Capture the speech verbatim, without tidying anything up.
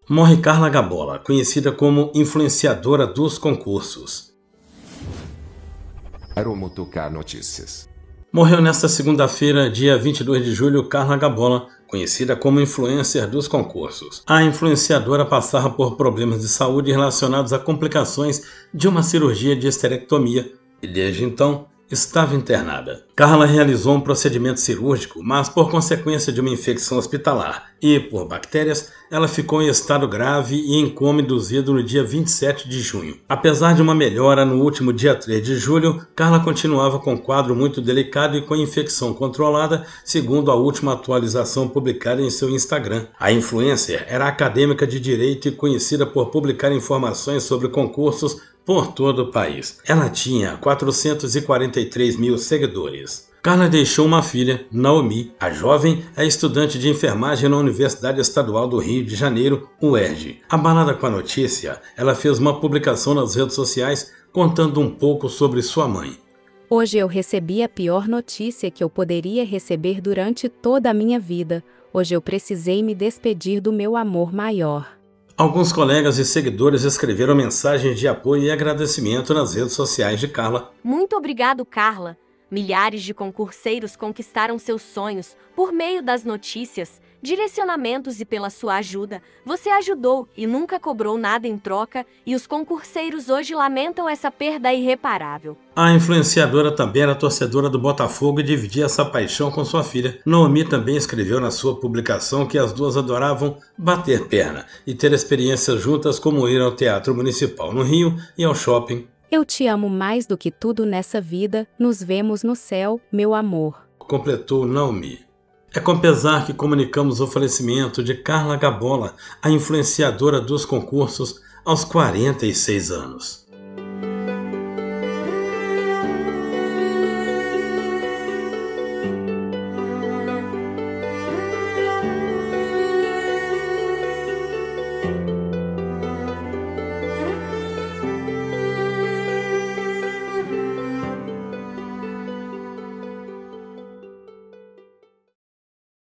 Morre Carla Gabola, conhecida como influenciadora dos concursos. Aeromotocar Notícias. Morreu nesta segunda-feira, dia vinte e dois de julho, Carla Gabola, conhecida como influencer dos concursos. A influenciadora passava por problemas de saúde relacionados a complicações de uma cirurgia de esterectomia e, desde então, estava internada. Carla realizou um procedimento cirúrgico, mas por consequência de uma infecção hospitalar e por bactérias, ela ficou em estado grave e em coma induzido no dia vinte e sete de junho. Apesar de uma melhora no último dia três de julho, Carla continuava com um quadro muito delicado e com infecção controlada, segundo a última atualização publicada em seu Instagram. A influencer era acadêmica de direito e conhecida por publicar informações sobre concursos por todo o país. Ela tinha quatrocentos e quarenta e três mil seguidores. Carla deixou uma filha, Naomi. A jovem é estudante de enfermagem na Universidade Estadual do Rio de Janeiro, U E R J. Abalada com a notícia, ela fez uma publicação nas redes sociais contando um pouco sobre sua mãe. Hoje eu recebi a pior notícia que eu poderia receber durante toda a minha vida. Hoje eu precisei me despedir do meu amor maior. Alguns colegas e seguidores escreveram mensagens de apoio e agradecimento nas redes sociais de Carla. Muito obrigado, Carla. Milhares de concurseiros conquistaram seus sonhos por meio das notícias, direcionamentos e pela sua ajuda. Você ajudou e nunca cobrou nada em troca, e os concurseiros hoje lamentam essa perda irreparável. A influenciadora também era torcedora do Botafogo e dividia essa paixão com sua filha. Naomi também escreveu na sua publicação que as duas adoravam bater perna e ter experiências juntas, como ir ao Teatro Municipal no Rio e ao shopping. Eu te amo mais do que tudo nessa vida. Nos vemos no céu, meu amor. Completou Naomi. É com pesar que comunicamos o falecimento de Carla Gabola, a influenciadora dos concursos, aos quarenta e seis anos.